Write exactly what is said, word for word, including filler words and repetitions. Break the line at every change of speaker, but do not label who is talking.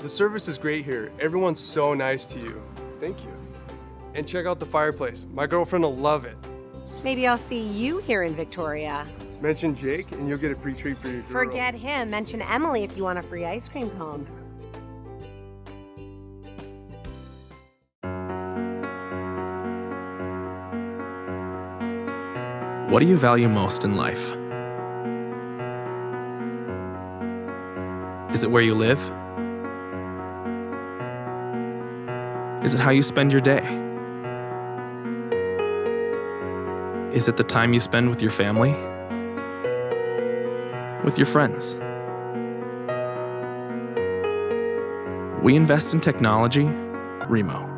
The service is great here. Everyone's so nice to you. Thank you. And check out the fireplace. My girlfriend will love it.
Maybe I'll see you here in Victoria.
Mention Jake and you'll get a free treat for your girl.
Forget him. Mention Emily if you want a free ice cream cone.
What do you value most in life? Is it where you live? Is it how you spend your day? Is it the time you spend with your family? With your friends? We invest in technology, Remo.